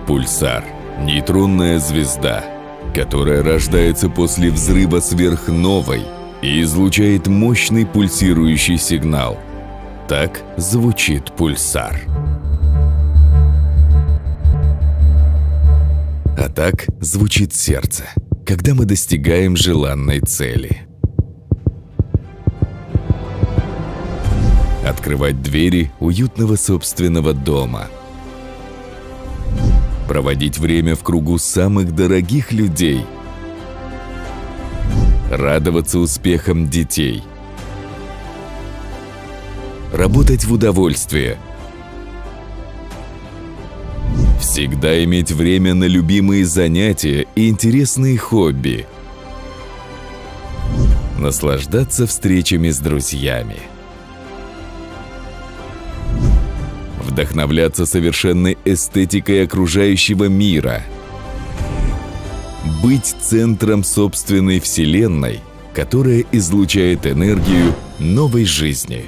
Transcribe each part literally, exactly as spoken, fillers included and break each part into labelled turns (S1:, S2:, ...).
S1: Пульсар – нейтронная звезда, которая рождается после взрыва сверхновой и излучает мощный пульсирующий сигнал. Так звучит пульсар. А так звучит сердце, когда мы достигаем желанной цели. Открывать двери уютного собственного дома. Проводить время в кругу самых дорогих людей. Радоваться успехам детей. Работать в удовольствие. Всегда иметь время на любимые занятия и интересные хобби. Наслаждаться встречами с друзьями. Вдохновляться совершенной эстетикой окружающего мира. Быть центром собственной вселенной, которая излучает энергию новой жизни.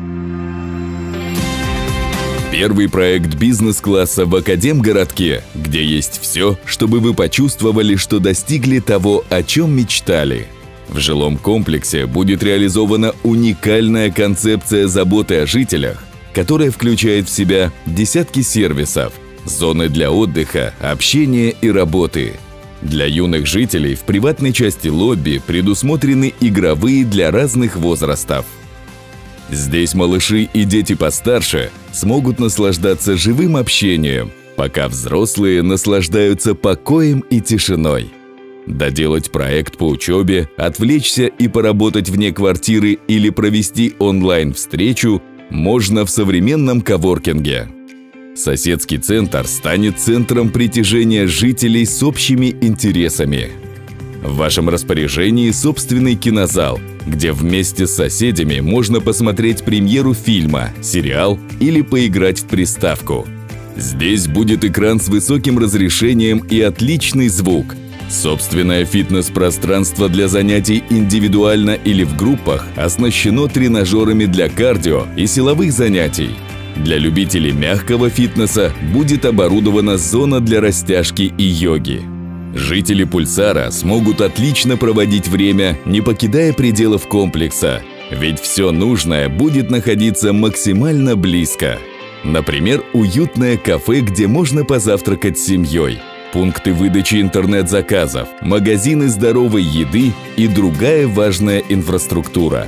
S1: Первый проект бизнес-класса в Академгородке, где есть все, чтобы вы почувствовали, что достигли того, о чем мечтали. В жилом комплексе будет реализована уникальная концепция заботы о жителях, которая включает в себя десятки сервисов, зоны для отдыха, общения и работы. Для юных жителей в приватной части лобби предусмотрены игровые для разных возрастов. Здесь малыши и дети постарше смогут наслаждаться живым общением, пока взрослые наслаждаются покоем и тишиной. Доделать проект по учебе, отвлечься и поработать вне квартиры или провести онлайн-встречу можно в современном коворкинге. Соседский центр станет центром притяжения жителей с общими интересами. В вашем распоряжении собственный кинозал, где вместе с соседями можно посмотреть премьеру фильма, сериал или поиграть в приставку. Здесь будет экран с высоким разрешением и отличный звук. Собственное фитнес-пространство для занятий индивидуально или в группах оснащено тренажерами для кардио и силовых занятий. Для любителей мягкого фитнеса будет оборудована зона для растяжки и йоги. Жители Пульсара смогут отлично проводить время, не покидая пределов комплекса, ведь все нужное будет находиться максимально близко. Например, уютное кафе, где можно позавтракать с семьей, пункты выдачи интернет-заказов, магазины здоровой еды и другая важная инфраструктура.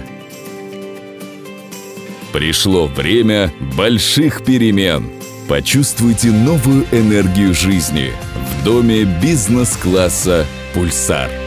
S1: Пришло время больших перемен. Почувствуйте новую энергию жизни в доме бизнес-класса «Пульсар».